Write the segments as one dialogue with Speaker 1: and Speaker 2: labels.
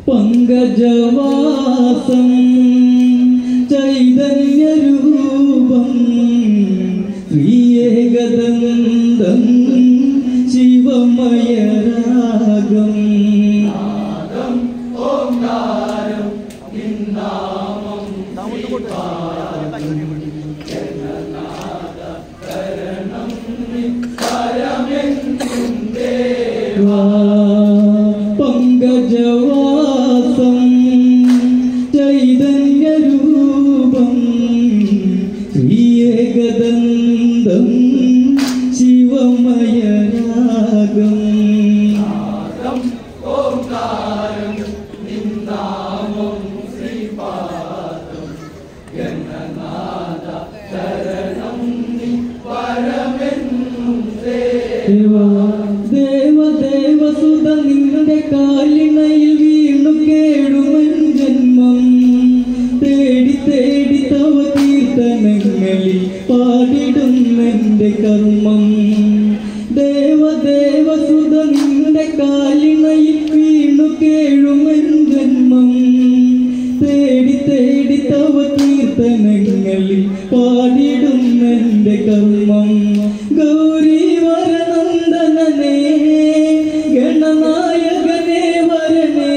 Speaker 1: പങ്കജവാസം ചൈതന്യരൂപം ശ്രീയേകദന്തം ശിവമയരാഗം പങ്കജവാസം ചൈതന്യരൂപം ശ്രീയേകദന്തം ശിവമയരാഗം ദേവദേവസുത നിന്റെ കാലിണയിൽ വീണു കേടുമൻ ജന്മം തേടി തേടി തവ കീർത്തനങ്ങളിൽ പാടിടും എന്റെ കർമ്മം ദേവദേവസുത നിന്റെ കാലിണയിൽ വീണു കേടുമൻ ജന്മം തേടി തേടി തവ കീർത്തനങ്ങളിൽ പാടിടും എന്റെ കർമ്മം ഗൗരി വരനന്ദനനേ ഗണനായകനേ വരണേ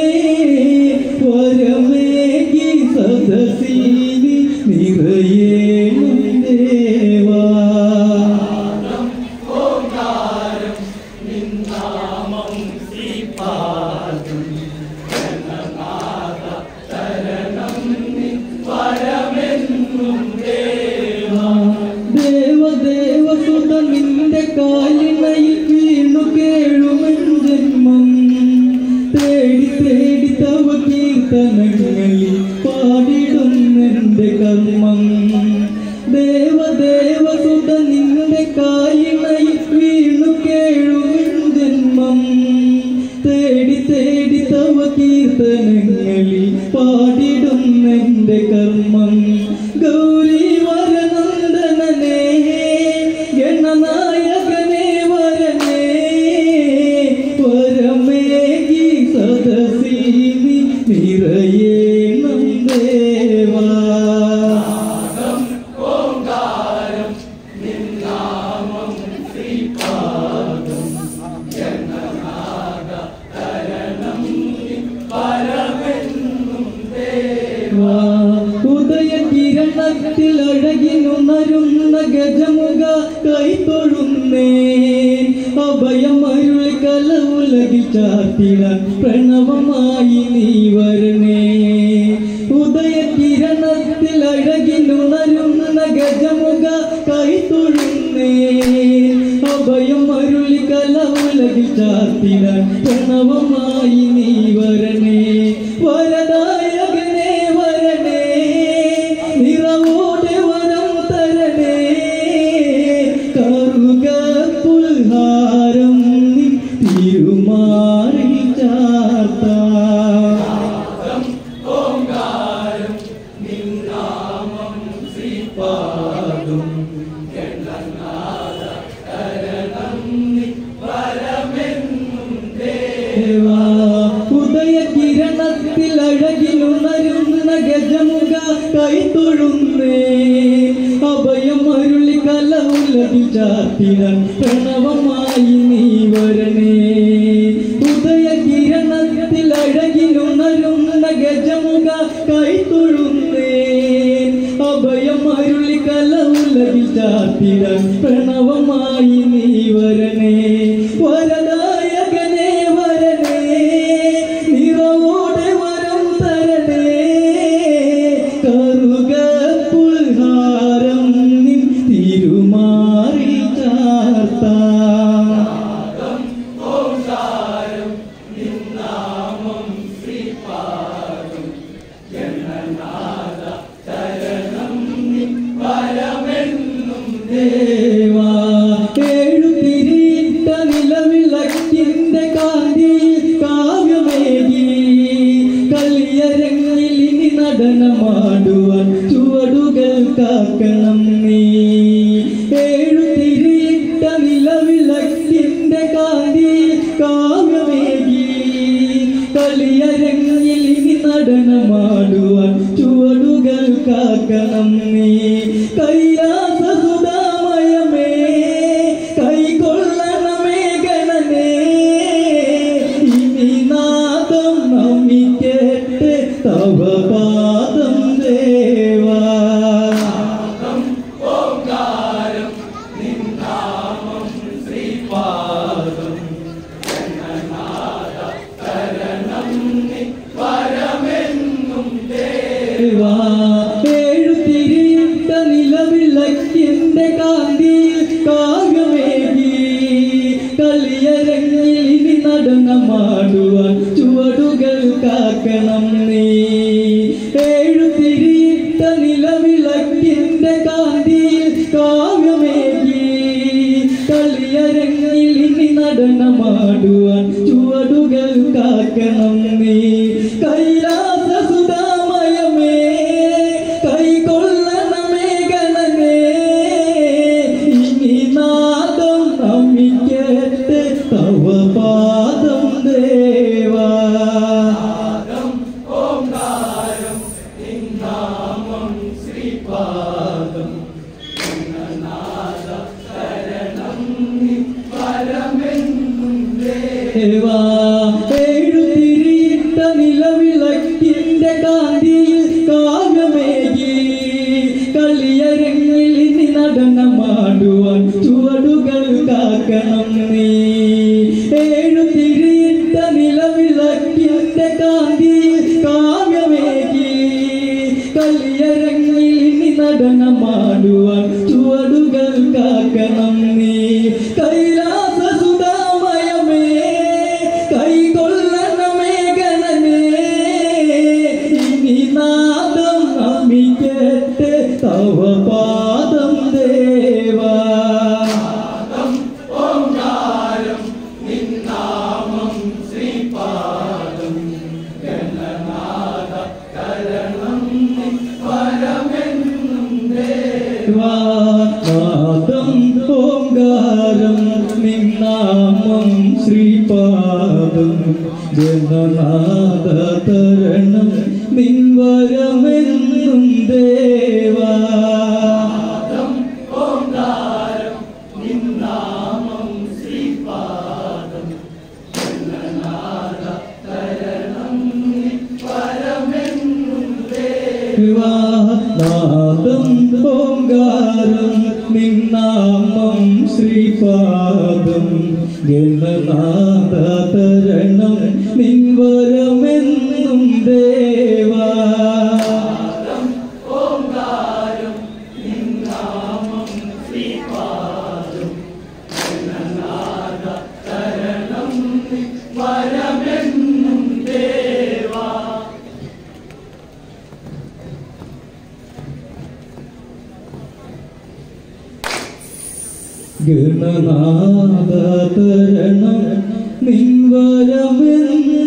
Speaker 1: വരമേകി സദസിൽ നിറയേണം ദേവാ ദേവദേവസുത നിന്റെ കാലിണയിൽ വീണു കേഴുമൻ ജന്മം തേടി തേടി തവ കീർത്തനങ്ങളിൽ പാടിടും എന്റെ കർമ്മം ദേവദേവസുത നിന്റെ കാലിണയിൽ വീണു കേഴുമൻ ജന്മം തേടി തേടി തവ കീർത്തനങ്ങളിൽ പാടിടും എന്റെ കർമ്മം ഗൗരി വരനന്ദനനേ ഗണനായകനേ വരണേ വരമേകി സദസിൽ നിറയേണം ദേവാ ഉദയകിരണത്തിൽ അഴകിനുണരുന്ന ഗജമുഖ കൈതൊഴുന്നേ അഭയമരുൾ കല ഉലകിൽ ചാർത്തിടാൻ പ്രണവമായി നീ വരണേ ഉദയകിരണത്തിൽ അഴകിനുണരുന്ന ഗജമുഖ കൈതൊഴുന്നേ അഭയമരുൾ കല ഉലകിൽ ചാർത്തിടാൻ പ്രണവമായി നീ വരണേ വരദായകനേ വരണേ നിറവോടെ വരം തരണേ കറുക പുൽഹാരം തിരുമാറി ചാർത്താം ഉദയകിരണത്തിൽ അഴകിലുണരുന്ന ഗജമുഖ കൈതൊഴുന്നേ അഭയം അരുളി കല ഉലകിൽ ചാർത്തിടാൻ പ്രണവമായി നീ വരണേ ഉദയകിരണത്തിൽ അഴകിലുണരുന്ന ഗജമുഖ കൈതൊഴുന്നേ അഭയം അരുളി കല ഉലകിൽ ചാർത്തിടാൻ പ്രണവമായി നീ വരണേ വരദായകനേ വരണേ നിറവോടെ വരം തരണേ കറുക പുൽഹാരം തിരുമാറി ചാർത്താം ദേവാ ഏഴുതിരിയിട്ട നിലവിളക്കിന്റെ കാന്തിയിൽ കാവ്യമേകി കളിയരങ്ങിൽ ഇനി നടനമാടുവാൻ ചുവടുകൾ കാക്കണം നീ ഏഴുതിരിയിട്ട നിലവിളക്കിന്റെ കാന്തിയിൽ കാവ്യമേകി കളിയരങ്ങിൽ കളിയരങ്ങിൽ ഇനി നടനമാടുവാൻ ചുവടുകൾ കാക്കണം നീ കൈലാസ സുധാമയമേ കൈകൊള്ളണമേ ഗണനേ ഇനി നാദം നമിക്കട്ടെ തവ പാദം ദേവാ എഴുത്തിരിയിട്ട നിലവിളക്കിന്റെ കാന്തിയിൽ കാവ്യമേകി കളിയരങ്ങിൽ ഇനി നടനമാടുവാൻ ചുവടുകൾ കാക്കണം നീ എഴുത്തിരിയിട്ട നിലവിളക്കിന്റെ കാന്തിയിൽ കാവ്യമേകി കളിയരങ്ങിൽ ഇനി നടനമാടുവാൻ ചുവടുകൾ കാക്കണം നീ കൈലാസ സുധാമയമേ കൈകൊള്ളണമേ ഗണനേ ഇനി നാദം നമിക്കട്ടെ തവ പാദം ദേവാ ഓംകാരം നിന്നാമം ശ്രീപാദം ദേവാ എഴുതിരിയിട്ട നിലവിളക്കിന്റെ കാന്തിയിൽ കാവ്യമേകി കളിയരങ്ങിൽ ഇനി നടനമാടുവാൻ ചുവടുകൾ കാക്കണം നീ എഴുതിരിയിട്ട നിലവിളക്കിന്റെ കാന്തിയിൽ കാവ്യമേകി കളിയരങ്ങിൽ ഇനി നടനമാടുവാൻ ചുവടുകൾ കാക്കണം നീ കൈലാസ സുധാമയമേ കൈകൊള്ളണമേ ഗണനേ ഇനി നാദം നമിക്കട്ടെ തവ പാദം ദേവാ ഓംകാരം നിന്നാമം ശ്രീപാദം ഗണനാഥ കരണം പരമെന്നും ദേവാ നാദം ഓംകാരം നിന്നാമം ശ്രീപാദം ജനനാഥ തരണം നിൻവരമെന്നും ദേവാ ഓംകാരം നിന്നാമം ശ്രീപാദം ജനനാഥ തരണം പരമെന്നും ദേവാ നാദം ഓംകാരം നിന്നാമം ശ്രീപാദം ജനനാഥ തരണം നിൻവരമെന്നും ദേവാ ഓംകാരം നിന്നാമം ശ്രീപാദം ജനനാഥ തരണം വരമെന്നും ദേവാ ഗണനാഥ തരണം നിൻവരമെന്നും